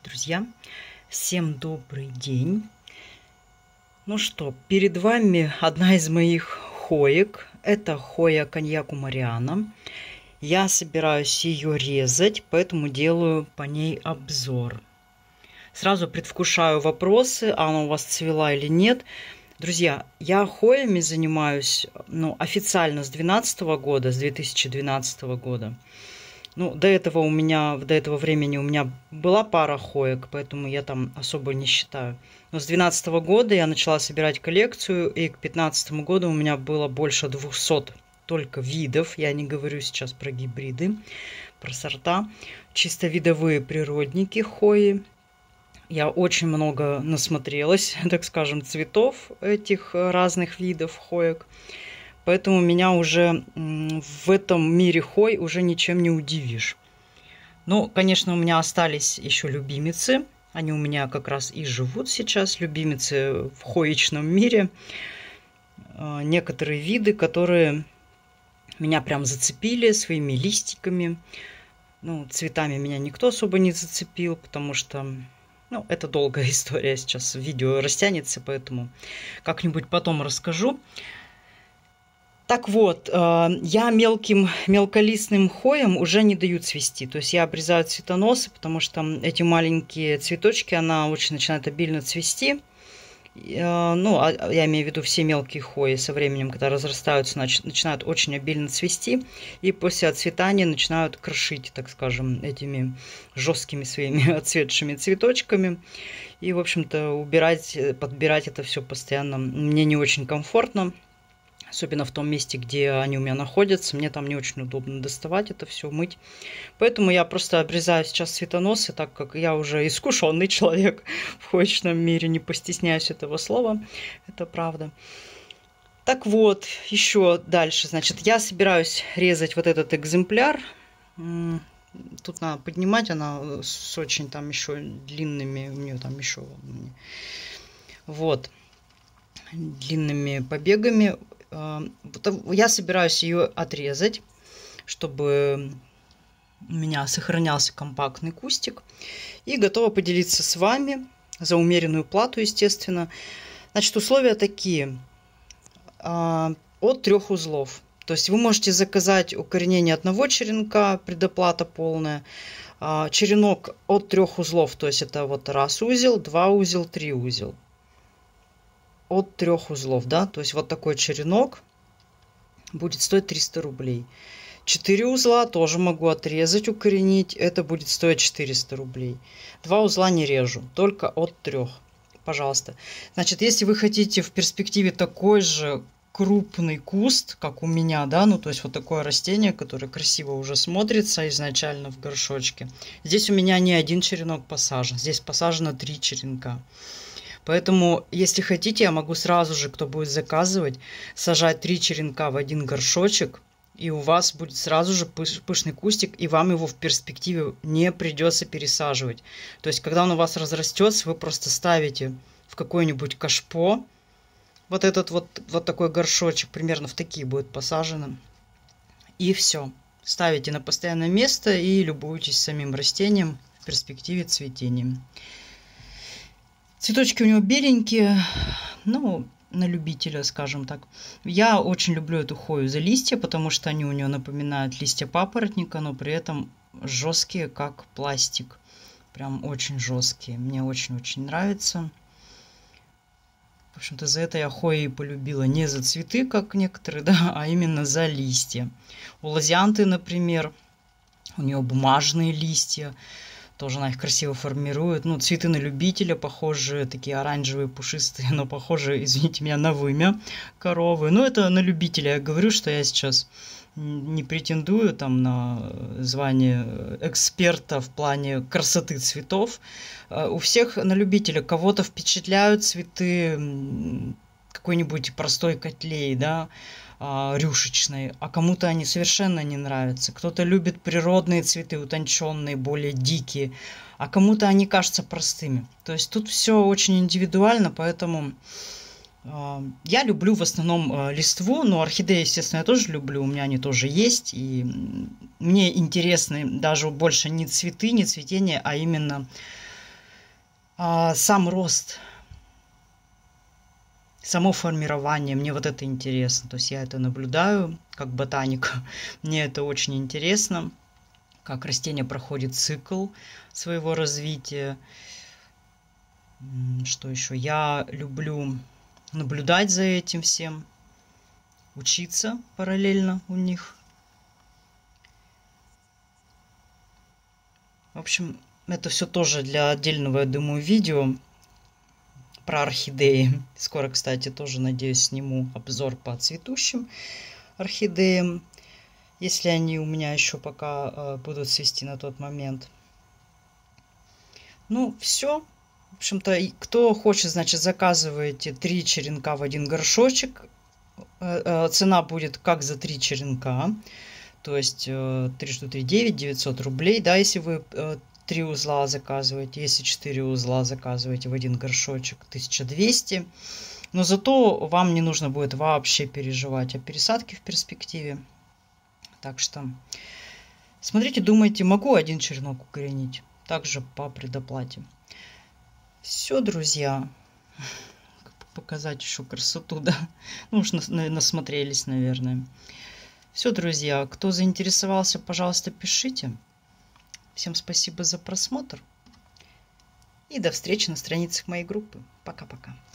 Друзья, всем добрый день. Ну что, перед вами одна из моих хоек. Это хоя коньяку Мариана. Я собираюсь ее резать, поэтому делаю по ней обзор. Сразу предвкушаю вопросы, а она у вас цвела или нет. Друзья, я хоями занимаюсь официально с 2012 года, с 2012 года. До этого времени у меня была пара хоек, поэтому я там особо не считаю. Но с 2012 года я начала собирать коллекцию, и к 2015 году у меня было больше 200 только видов. Я не говорю сейчас про гибриды, про сорта. Чисто видовые природники хои. Я очень много насмотрелась, так скажем, цветов этих разных видов хоек. Поэтому меня уже в этом мире хой уже ничем не удивишь. Ну, конечно, у меня остались еще любимицы. Они у меня как раз и живут сейчас, любимицы в хоечном мире. Некоторые виды, которые меня прям зацепили своими листиками. Цветами меня никто особо не зацепил, потому что, это долгая история, сейчас видео растянется, поэтому как-нибудь потом расскажу. Так вот, я мелколистным хоям уже не даю цвести. То есть я обрезаю цветоносы, потому что эти маленькие цветочки, она очень начинает обильно цвести. Я имею в виду все мелкие хои со временем, когда разрастаются, начинают очень обильно цвести. И после отцветания начинают крошить, так скажем, этими жесткими своими отцветшими цветочками. И, в общем-то, подбирать это все постоянно мне не очень комфортно. Особенно в том месте, где они у меня находятся. Мне там не очень удобно доставать это все, мыть. Поэтому я просто обрезаю сейчас цветоносы, так как я уже искушенный человек в хоечном мире. Не постесняюсь этого слова. Это правда. Так вот, еще дальше. Значит, я собираюсь резать вот этот экземпляр. Тут надо поднимать. Она с очень там еще длинными. У нее там еще... Вот. Длинными побегами. Я собираюсь ее отрезать, чтобы у меня сохранялся компактный кустик. И готова поделиться с вами за умеренную плату, естественно. Значит, условия такие. От 3 узлов. То есть вы можете заказать укоренение одного черенка, предоплата полная. Черенок от 3 узлов, то есть это вот 1 узел, 2 узел, 3 узел. От 3 узлов, да, то есть вот такой черенок будет стоить 300 рублей. 4 узла тоже могу отрезать, укоренить, это будет стоить 400 рублей. 2 узла не режу, только от 3, пожалуйста. Значит, если вы хотите в перспективе такой же крупный куст, как у меня, да, то есть вот такое растение, которое красиво уже смотрится изначально в горшочке. Здесь у меня не один черенок посажен, здесь посажено 3 черенка. Поэтому, если хотите, я могу сразу же, кто будет заказывать, сажать 3 черенка в один горшочек, и у вас будет сразу же пышный кустик, и вам его в перспективе не придется пересаживать. То есть, когда он у вас разрастется, вы просто ставите в какое-нибудь кашпо вот этот вот такой горшочек, примерно в такие будет посажены, и все. Ставите на постоянное место и любуйтесь самим растением в перспективе цветения. Цветочки у него беленькие, на любителя, скажем так. Я очень люблю эту хою за листья, потому что они у нее напоминают листья папоротника, но при этом жесткие, как пластик. Прям очень жесткие. Мне очень-очень нравится. В общем-то, за это я хои полюбила. Не за цветы, как некоторые, да, а именно за листья. У лазианты, например, у нее бумажные листья. Тоже она их красиво формирует. Цветы на любителя, похожие, такие оранжевые, пушистые, но похожие, извините меня, на вымя коровы. Это на любителя. Я говорю, что я сейчас не претендую там на звание эксперта в плане красоты цветов. У всех на любителя. Кого-то впечатляют цветы какой-нибудь простой котлей, да, рюшечной, а кому-то они совершенно не нравятся. Кто-то любит природные цветы, утонченные, более дикие, а кому-то они кажутся простыми. То есть тут все очень индивидуально, поэтому я люблю в основном листву, но орхидеи, естественно, я тоже люблю, у меня они тоже есть, и мне интересны даже больше не цветы, не цветение, а именно А сам рост, само формирование, мне вот это интересно. То есть я это наблюдаю как ботаник. Мне это очень интересно, как растение проходит цикл своего развития. Что еще? Я люблю наблюдать за этим всем, учиться параллельно у них. В общем, это все тоже для отдельного, я думаю, видео про орхидеи. Скоро, кстати, тоже, надеюсь, сниму обзор по цветущим орхидеям, если они у меня еще пока будут цвести на тот момент. Ну, все. В общем-то, кто хочет, значит, заказывайте 3 черенка в один горшочек. Цена будет как за 3 черенка. То есть 3 что 3, 900 рублей, да, если вы 3 узла заказываете. Если 4 узла заказываете в один горшочек, 1200. Но зато вам не нужно будет вообще переживать о пересадке в перспективе. Так что смотрите, думайте, могу один черенок укоренить. Также по предоплате. Все, друзья. Показать еще красоту, да. Ну уж насмотрелись, наверное. Все, друзья, кто заинтересовался, пожалуйста, пишите. Всем спасибо за просмотр. И до встречи на страницах моей группы. Пока-пока.